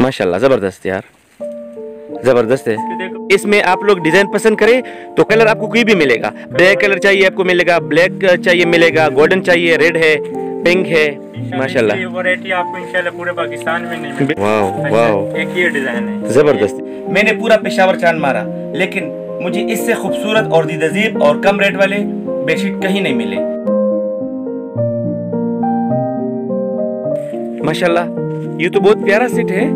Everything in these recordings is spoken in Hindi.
माशाल्लाह जबरदस्त यार, जबरदस्त है। इसमें आप लोग डिजाइन पसंद करें तो कलर आपको कोई भी मिलेगा। ब्लैक कलर चाहिए आपको मिलेगा, ब्लैक चाहिए मिलेगा, गोल्डन चाहिए, रेड है, पिंक है, माशाल्लाह। ये वैरायटी आपको इंशाल्लाह पूरे पाकिस्तान में नहीं मिलेगी। वाह वाह, एक ये डिजाइन है जबरदस्त। मैंने पूरा पेशावर चांद मारा, लेकिन मुझे इससे खूबसूरत और दीदजीब और कम रेट वाले बेडशीट कहीं नहीं मिले। माशाल्लाह, ये तो बहुत प्यारा सेट है।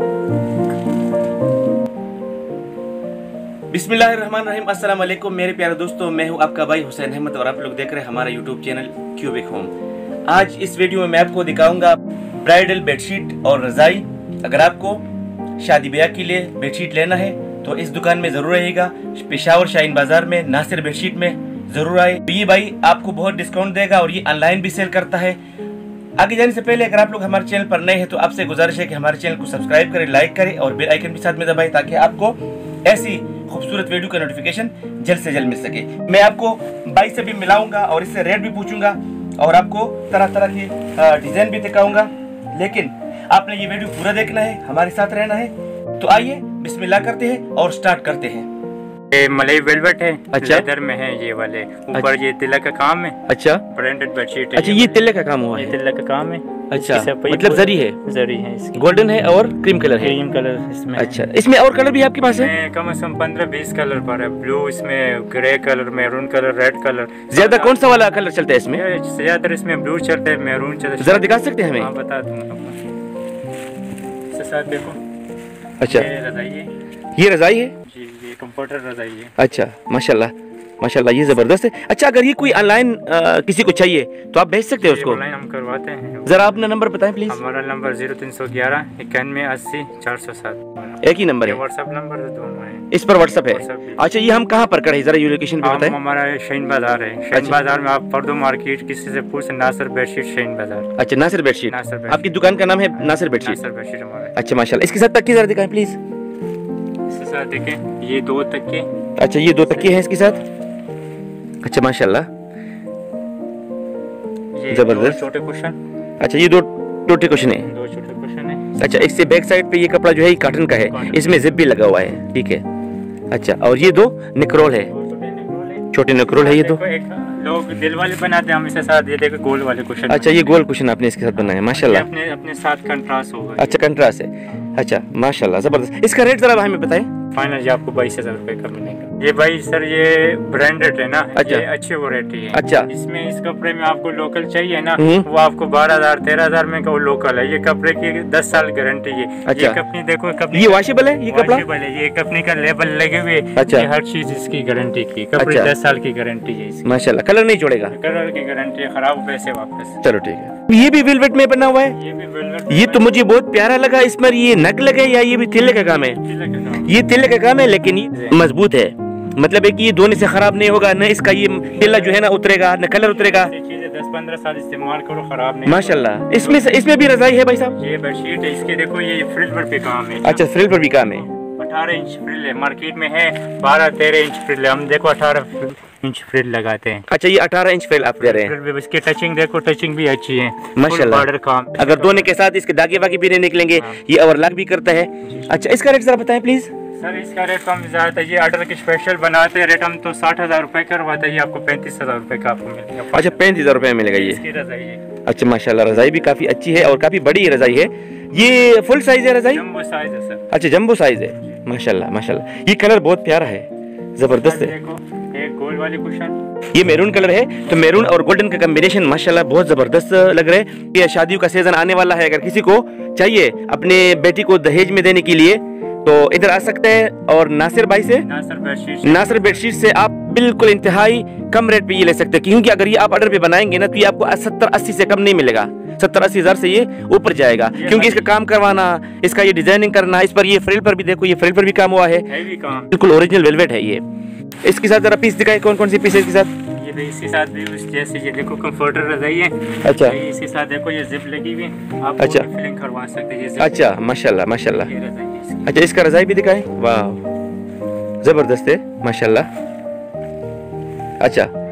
बिस्मिल्लाहिर्रहमानिर्रहीम, अस्सलाम वालेकुम मेरे प्यारे दोस्तों, मैं हूं आपका भाई हुसैन अहमद और आप लोग देख रहे हैं हमारा यूट्यूब चैनल क्यूबिक होम। आज इस वीडियो में मैं आपको दिखाऊंगा ब्राइडल बेडशीट और रजाई। अगर आपको शादी ब्याह के लिए बेडशीट लेना है तो इस दुकान में जरूर रहेगा, पेशावर शाहीन बाजार में नासिर बेडशीट में जरूर आए। ये भाई आपको बहुत डिस्काउंट देगा और ये ऑनलाइन भी सेल करता है। आगे जाने से पहले अगर आप लोग हमारे चैनल पर नए हैं तो आपसे गुजारिश है कि हमारे चैनल को सब्सक्राइब करें, लाइक करें और बेल आइकन भी साथ में दबाएं ताकि आपको ऐसी खूबसूरत वीडियो का नोटिफिकेशन जल्द से जल्द मिल सके। मैं आपको भाई से भी मिलाऊंगा और इससे रेट भी पूछूंगा और आपको तरह तरह की डिजाइन भी दिखाऊंगा, लेकिन आपने ये वीडियो पूरा देखना है, हमारे साथ रहना है। तो आइए बिस्मिल्लाह करते हैं और स्टार्ट करते हैं। ये मलाई वेलवेट है, अच्छा, लेदर में है ये वाले, ऊपर ये तिलक का काम है। अच्छा, ब्रांडेड बेडशीट है। अच्छा, ये तिलक का काम हुआ है, तिलक का काम है। अच्छा, मतलब जरी है, जरी है इसकी, गोल्डन है और क्रीम कलर है। क्रीम कलर इसमें। अच्छा, इसमें और कलर भी आपके पास है? कम से कम 15-20 कलर पर है। ब्लू इसमें, grey colour, maroon colour, red colour. ज्यादा कौन सा वाला कलर चलता है इसमें? ज्यादातर इसमें ब्लू चलता है, मैरून चलता है। जरा दिखा सकते हैं हमें? हाँ, बता दूंगा। इसके साथ देखो, अच्छा, ये रजाई है, ये रजाई है जी, ये कंफर्टर रजाई है। अच्छा, माशाल्लाह माशाल्लाह, ये जबरदस्त है। अच्छा, अगर ये कोई ऑनलाइन किसी को चाहिए तो आप भेज सकते हैं उसको? ऑनलाइन हम करवाते हैं। जरा अपना नंबर बताएं प्लीज। हमारा नंबर 0311 91 80 407। एक ही नंबर है? व्हाट्सएप नंबर दोनों है, इस पर व्हाट्सएप है। अच्छा, ये हम कहाँ पर करें, जरा ये लोकेशन पे बताएं। हमारा शाहीन बाजार है। शाहीन बाजार में आप पर्दो मार्केट किसी से पूछ, नासिर बेडशीट शाहीन बाजार। अच्छा, नासिर बेडशीट, आपकी दुकान का नाम है नासिर बेडशीट? नासिर बेडशीट हमारा। अच्छा माशाल्लाह, इसके साथ तकिए जरा दिखाएं प्लीज। इसके साथ देखें, ये 2 तकिए। अच्छा, ये 2 तकिए हैं इसके साथ। अच्छा माशाल्लाह, जबरदस्त। छोटे कुशन। अच्छा, ये 2 छोटे कुशन है। 2 छोटे कुशन है। अच्छा, इससे बैक साइड पे ये कपड़ा जो है ये कॉटन का है, इसमें जिप भी लगा हुआ है, ठीक है। अच्छा, और ये 2 निक्रोल है, छोटे निक्रोल है ये 2। लोग दिल वाले बनाते हैं, हम इसके साथ ये देखो गोल वाले कुशन। अच्छा, ये गोल कुशन आपने इसके साथ बनाया, माशाल्लाह। अपने साथ कंट्रास्ट होगा। अच्छा, कंट्रास्ट है। अच्छा माशाल्लाह, जबरदस्त। इसका रेट जरा हमें बताएं। फाइनल जी आपको 22,000 रुपए का मिलेगा। ये भाई सर, ये ब्रांडेड है ना। अच्छा, ये अच्छी वैरायटी है। अच्छा, इसमें इस कपड़े में आपको लोकल चाहिए ना, वो आपको 12,000-13,000 में का वो लोकल है। ये कपड़े की 10 साल गारंटी है। अच्छा, ये कंपनी देखो, कंपनी ये वॉशेबल है, ये कपड़ा वॉशेबल है, ये कंपनी का लेबल लगे हुए। अच्छा, ये हर चीज इसकी गारंटी की, कपड़े 10 साल की गारंटी है इसकी। माशाल्लाह, कलर नहीं छोड़ेगा? कलर की गारंटी है, खराब पैसे वापस। चलो ठीक है। ये भी वेलवेट में बना हुआ है? ये भी वेलवेट। ये तो मुझे बहुत प्यारा लगा। इसमें ये नग लगे या ये भी तिल्ले का काम है? ये तिल्ले का काम है, लेकिन ये मजबूत है, मतलब है कि ये धोने से खराब नहीं होगा, न इसका ये तिल्ला जो है ना उतरेगा, न कलर उतरेगा। 10-15 साल इस्तेमाल करो, खराब नहीं। माशाल्लाह। इसमें भी रजाई है भाई साहब? ये बेडशीट है, इसके देखो ये फ्रिल पर भी काम है। अच्छा, फ्रिल पर भी काम है। 18 इंच फ्रिल है, मार्केट में है 12-13 इंच फ्रिल है, हम देखो 18 इंच फ्रिल लगाते हैं। अच्छा, ये 18 इंच फ्रिल आप दे रहे हैं? इसकी टचिंग देखो, टचिंग भी अच्छी है माशाल्लाह। बॉर्डर काम, अगर धोने के साथ इसके दागे वागे भी नहीं निकलेंगे। ये ओवरलॉक भी करता है। अच्छा, इसका रेट जरा बताएं प्लीज। सर, इसका रेट कम ज्यादा है। ये ऑर्डर की स्पेशल बनाते हैं, रेट हम तो 60,000 रुपए करवाते हैं, ये आपको 35,000 रुपए का आपको मिलेगा। अच्छा, 35,000 रुपए मिलेगा ये? इसकी रजाई है। अच्छा माशाल्लाह, रजाई भी काफी अच्छी है और काफी बड़ी रजाई है। ये फुल साइज है रजाई? जंबो साइज है सर। अच्छा, जंबो साइज है, माशाल्लाह माशाल्लाह। ये कलर बहुत प्यारा है, जबरदस्त है। देखो, एक गोल्ड वाली कुशन, ये मैरून कलर है, तो मैरून और गोल्डन का कॉम्बिनेशन माशाल्लाह बहुत जबरदस्त लग रहा है। ये शादियों का सीजन आने वाला है, अगर किसी को चाहिए अपने बेटी को दहेज में देने के लिए तो इधर आ सकते हैं। और नासिर भाई से, नासिर बेडशीट से आप बिल्कुल इंतहाई कम रेट पे ये ले सकते हैं, क्योंकि अगर ये आप ऑर्डर पे बनाएंगे ना तो ये आपको 70-80 से कम नहीं मिलेगा। 70-80 हजार से ये ऊपर जाएगा, क्योंकि इसका काम करवाना, इसका ये डिजाइनिंग करना, इस पर ये फ्रिल पर भी देखो, ये फ्रिल पर भी काम हुआ है, बिल्कुल ओरिजिनल वेलवेट है ये। इसके साथ जरा पीस दिखाए, कौन कौन सी पीस है इसके साथ? ये इसके साथ भी जैसे ये देखो कंफर्टर रजाई है। अच्छा, इसके साथ देखो ये जिप लगी हुई है, आप अच्छा फिलिंग करवा सकते हैं। अच्छा माशाल्लाह माशाल्लाह। अच्छा, इसका रजाई भी दिखाए, वाह जबरदस्त है माशाल्लाह। अच्छा,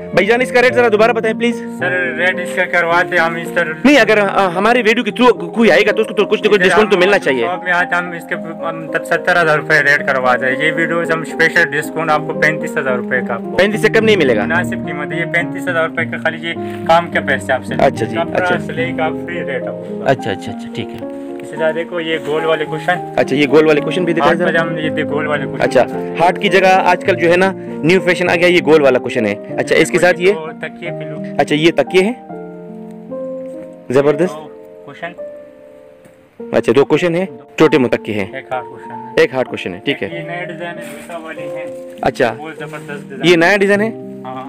भाईजान इसका रेट जरा दोबारा बताएं प्लीज। सर रेट इसका करवाते हम इस तरह नहीं, अगर हमारी वीडियो के थ्रू कोई आएगा तो उसको तो कुछ डिस्काउंट तो मिलना चाहिए। में आज हम इसके तब 70,000 रुपए रेट करवाते हैं। ये वीडियो हम स्पेशल डिस्काउंट आपको 35,000 रुपए का, 35 से कम नहीं मिलेगा। मुनासिब कीमत है ये 35,000 रुपए का, खाली ये काम के पैसे आपसे। अच्छा जी, अच्छा फ्री रेट है। अच्छा अच्छा अच्छा ठीक है। देखो ये गोल वाले कुशन। अच्छा ये गोल वाले कुशन भी दिखाएं जरा। ये गोल वाले कुशन। अच्छा हार्ट की जगह आजकल जो है ना न्यू फैशन आ गया, ये गोल वाला कुशन है। अच्छा इसके साथ ये तकिए पिलो। अच्छा ये तकिए हैं, जबरदस्त कुशन। अच्छा 2 कुशन है, छोटे मुतक्के हैं, एक हार्ड कुशन है। ठीक है, ये नया डिजाइन है, दूसरा वाले हैं। अच्छा बहुत जबरदस्त डिजाइन, ये नया डिजाइन है। हां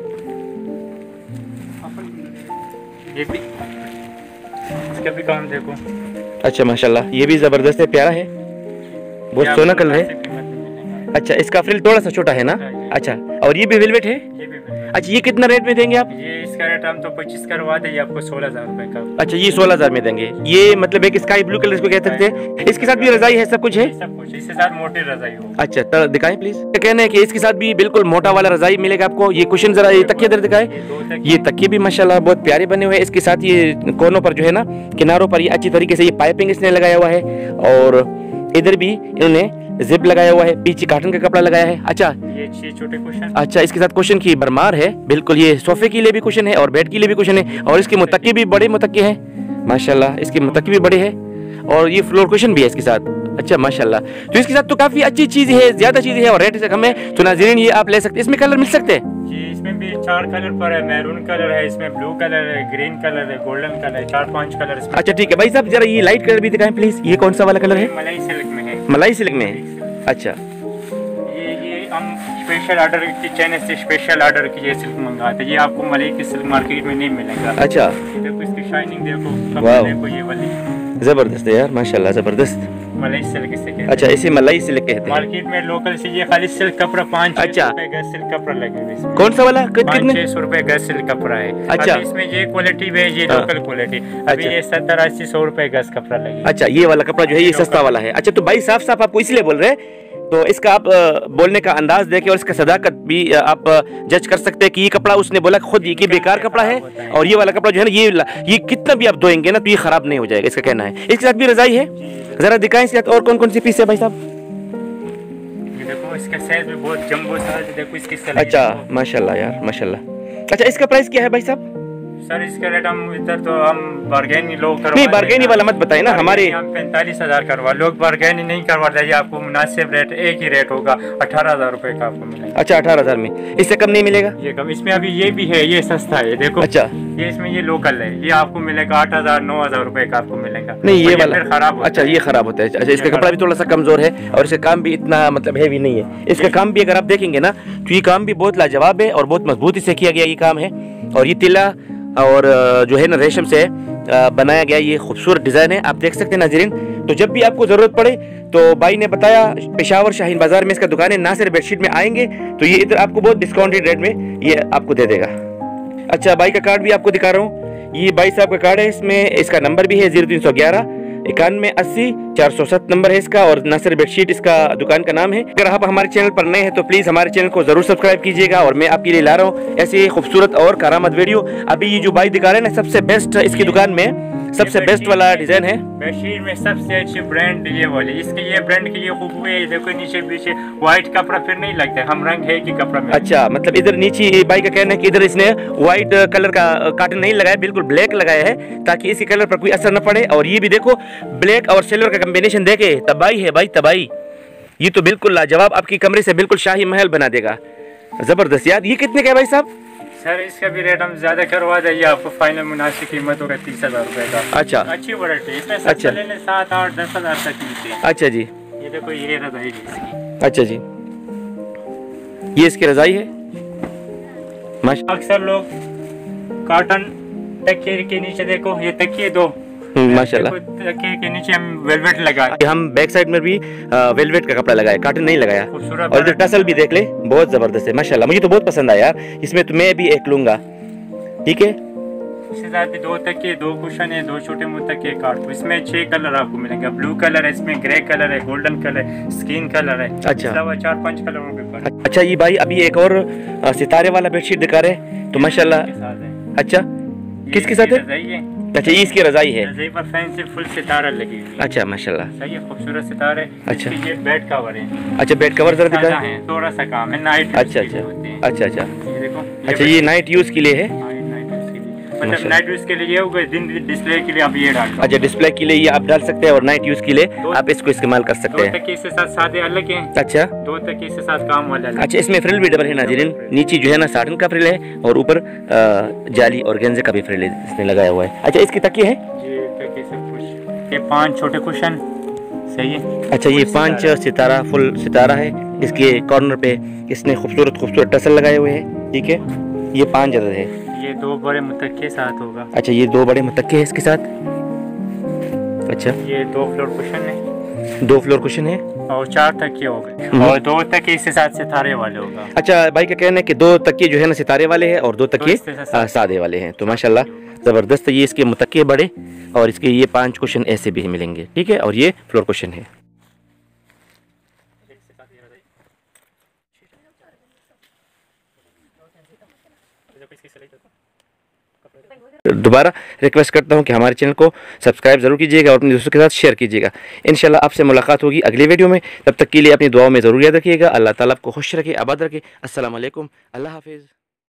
ये भी इसका भी काम देखो। अच्छा माशाल्लाह ये भी जबरदस्त है, प्यारा है, बहुत सोना कलर है। अच्छा इसका फ्रिल थोड़ा सा छोटा है ना। अच्छा और ये भी वेलवेट है। अच्छा ये कितना रेट में देंगे आप? ये इसका रेट हम तो 25 करवा देंगे आपको 16,000 रुपए का। अच्छा ये 16,000 में देंगे। ये मतलब एक स्काई ब्लू कलर इसको कह सकते हैं। इसके साथ भी रजाई है, सब कुछ है, सब कुछ इसके साथ मोटी रजाई हो। अच्छा तो दिखाएं प्लीज। कहना है कि इसके साथ भी बिल्कुल मोटा वाला रजाई मिलेगा आपको। ये कुशन जरा ये तकिए इधर दिखाएं। ये तकिए भी माशाल्लाह बहुत प्यारे बने हुए हैं। इसके साथ ये कोनों पर जो है ना किनारों पर ये अच्छी तरीके से ये पाइपिंग इसने लगाया हुआ है, और इधर भी इन्होंने जिप लगाया हुआ है, पीछे कॉटन का कपड़ा लगाया है। अच्छा ये 6 छोटे कुशन। अच्छा इसके साथ कुशन की भरमार है बिल्कुल। ये सोफे के लिए भी कुशन है और बेड के लिए भी कुशन है, और इसके मुतक्के भी बड़े मुतक्के हैं माशाल्लाह। इसके मुतक्के भी बड़े हैं और ये फ्लोर कुशन भी है इसके साथ। अच्छा माशाल्लाह, तो इसके साथ तो काफी अच्छी चीज है, ज्यादा चीजें है और रेट से कम है। तो नाज़रीन ये आप ले सकते हैं। इसमें कलर मिल सकते हैं जी, इसमें भी 4 कलर पर है। मैरून कलर है, इसमें ब्लू कलर है, ग्रीन कलर है, गोल्डन कलर है, 4-5 कलर इसमें। अच्छा ठीक है भाई साहब, जरा ये लाइट कलर भी दिखाएं प्लीज। ये कौन सा वाला कलर है? मलाई सिल्क में है। मलाई सिल्क में है। अच्छा ये हम स्पेशल ऑर्डर की चैनल से स्पेशल ऑर्डर की ये सिल्क मंगाते हैं। ये आपको मलाई की सिल्क मार्केट में नहीं मिलेगा। अच्छा देखो इसकी शाइनिंग देखो, देखो ये वाली जबरदस्त है यार माशाल्लाह, जबरदस्त मलाई सिल्क से कहते हैं। अच्छा इसे मलाई सिल्क कहते हैं। मार्केट में लोकल से ये खाली सिल्क कपड़ा 5-6 रुपए गज सिल्क कपड़ा लगेगा इसमें। कौन सा वाला? कितने? 500-600 रुपए गज सिल्क कपड़ा है। अच्छा इसमें ये क्वालिटी है, ये लोकल क्वालिटी। अभी ये 70-80-100 रुपए गज कपड़ा लगेगा। अच्छा ये वाला कपड़ा जो है ये सस्ता वाला है। अच्छा तो भाई साफ साफ आपको इसलिए बोल रहे हैं, तो इसका आप बोलने का अंदाज देके और इसका सदाकत भी आप जज कर सकते हैं कि ये कपड़ा उसने बोला खुद ये कि बेकार कपड़ा है, और ये वाला कपड़ा जो है ना ये कितना भी आप धोएंगे ना तो ये खराब नहीं हो जाएगा, इसका कहना है। इसके साथ भी रजाई है, जरा दिखाएं इसके साथ और कौन कौन सी पीस है भाई साहब? देखो इसका साइज भी बहुत जंबो साइज है, देखो इसकी साइज। अच्छा माशाल्लाह यार माशाल्लाह। अच्छा इसका प्राइस क्या है भाई साहब? सर इसका रेट हम इधर तो हम बार्गेनिंग लोग करवा नहीं, बार्गेनिंग वाला मत बताए ना। हमारे हम 45,000 करवा, लोग बार्गेनिंग नहीं करवाते। ये आपको मुनासिब रेट एक ही रेट होगा, 18,000 रुपए का आपको मिलेगा। अच्छा 18,000 में, इससे कम नहीं मिलेगा? ये कम। इसमें अभी ये भी है, ये सस्ता है देखो। अच्छा ये इसमें ये लोकल है, ये आपको मिलेगा 8,000-9,000 रुपए का आपको मिलेगा। नहीं ये वाला खराब। अच्छा ये खराब होता है। अच्छा इसका कपड़ा भी थोड़ा सा कमजोर है और इसका काम भी इतना मतलब हैवी नहीं है। इसका काम भी अगर आप देखेंगे ना तो ये काम भी बहुत लाजवाब है और बहुत मजबूती से किया गया ये काम है। और ये तिला और जो है ना रेशम से बनाया गया ये खूबसूरत डिज़ाइन है, आप देख सकते हैं नाज़रीन। तो जब भी आपको ज़रूरत पड़े तो भाई ने बताया पेशावर शाहीन बाजार में इसका दुकान है। नासिर बेडशीट में आएंगे तो ये इधर आपको बहुत डिस्काउंटेड रेट में ये आपको दे देगा। अच्छा भाई का कार्ड भी आपको दिखा रहा हूँ, ये भाई साहब का कार्ड है, इसमें इसका नंबर भी है 0311 91 80 407 नंबर है इसका, और नासिर बेडशीट इसका दुकान का नाम है। अगर आप हमारे चैनल पर नए हैं तो प्लीज़ हमारे चैनल को ज़रूर सब्सक्राइब कीजिएगा, और मैं आपके लिए ला रहा हूँ ऐसे खूबसूरत और करामत वीडियो। अभी ये जो भाई दिखा रहे हैं ना सबसे बेस्ट इसकी दुकान में सबसे बेस्ट वाला डिजाइन है। बेडशीट में सबसे अच्छी ब्रांड ये वाली, इसके ये ब्रांड की ये खूबी है। देखो नीचे पीछे व्हाइट कपड़ा फिर नहीं लगता, हम रंग है कि कपड़ा में। अच्छा मतलब इधर नीचे भाई का कहना है कि इधर इसने व्हाइट कलर का कॉटन नहीं लगाया, बिल्कुल ब्लैक लगाया है ताकि इसी कलर पर कोई असर न पड़े। और ये भी देखो ब्लैक और सिल्वर का कॉम्बिनेशन देखे, तबाही है भाई तबाही। ये तो बिल्कुल लाजवाब, आपकी कमरे से बिल्कुल शाही महल बना देगा, जबरदस्त यार। ये कितने का है भाई साहब? सर इसका भी रेट हम ज्यादा करवा देंगे आपको, फाइनल मुनासिब कीमत होगा 30,000 रुपए का। अच्छा अच्छी वैरायटी, इसमें अच्छा लेने 7-8-10,000 तक मिलती है। अच्छा जी ये देखो ये रजाई इसकी। अच्छा जी ये इसकी रजाई है। अक्सर लोग कॉटन तकिए के नीचे देखो ये तकिए दो माशाल्लाह तकिए के नीचे हम वेलवेट लगाए, हम बैक साइड में भी वेलवेट का कपड़ा लगाया, कॉटन नहीं लगाया। और इधर टसल भी देख ले, बहुत जबरदस्त है माशाल्लाह, मुझे तो बहुत पसंद आया यार। इसमें तो मैं भी एक लूंगा, ठीक है। इसके साथ भी 2 तकिए, 2 कुशन है, 2 छोटे मुंह तकिए काट। इसमें 6 कलर आपको मिलेंगे। ब्लू कलर है, इसमें ग्रे कलर है, गोल्डन कलर है, स्किन कलर है। अच्छा, 4-5 कलरों के ऊपर। अच्छा ये भाई अभी एक और सितारे वाला बेडशीट दिखा रहे तो माशाल्लाह। अच्छा किसके साथ है? अच्छा ये इसकी रजाई है, रजाई पर फैंसी फुल सितारा लगी हुई है। अच्छा माशाल्लाह, सही है, खूबसूरत सितारे। अच्छा ये बेड कवर है। अच्छा बेड कवर जरा दिखा है, थोड़ा सा काम है, नाइट। अच्छा अच्छा अच्छा अच्छा, ये देखो। अच्छा ये नाइट यूज के लिए है, मतलब नाइट यूज के लिए होगा, दिन डिस्प्ले के लिए आप ये डाल। अच्छा डिस्प्ले के लिए ये आप डाल सकते हैं और नाइट यूज के लिए आप इसको इस्तेमाल कर सकते हैं। 2 तकिए से साथ सादे अलग हैं। अच्छा 2 तकिए से साथ काम वाला अलग। अच्छा इसमें फ्रिल भी डबल है नाज़रीन, नीचे जो है ना साटन का फ्रिल है और ऊपर जाली और गेंजे का भी फ्रिल इसने लगाया हुआ है। अच्छा इसकी तकिए है, ये तकिए से कुछ, ये 5 छोटे कुशन, सही है। अच्छा ये 5 सितारा फुल सितारा है, इसके कॉर्नर पे इसने खूबसूरत टसल लगाए हुए हैं। ठीक है, ये 5 अदद है। ये 2 बड़े मुतक्के साथ होगा। अच्छा ये 2 बड़े मुतक्के हैं इसके साथ। अच्छा ये 2 फ्लोर कुशन है, 2 फ्लोर कुशन है और 4 तकिए हो गए और 2 तकिए इसके साथ सितारे वाले होगा। अच्छा भाई का कहना है कि 2 तकिए जो है ना सितारे वाले हैं और 2 तकिए सादे वाले हैं। तो माशाल्लाह ज़बरदस्त है, ये इसके मुतक्के बड़े और इसके ये 5 कुशन ऐसे भी मिलेंगे। ठीक है, और ये फ्लोर कुशन है। दोबारा रिक्वेस्ट करता हूं कि हमारे चैनल को सब्सक्राइब ज़रूर कीजिएगा और अपने दोस्तों के साथ शेयर कीजिएगा। इंशाल्लाह आपसे मुलाकात होगी अगले वीडियो में, तब तक के लिए अपनी दुआओं में ज़रूर याद रखिएगा। अल्लाह ताला आपको खुश रखे, आबाद रखे। अस्सलाम वालेकुम, अल्लाह हाफिज़।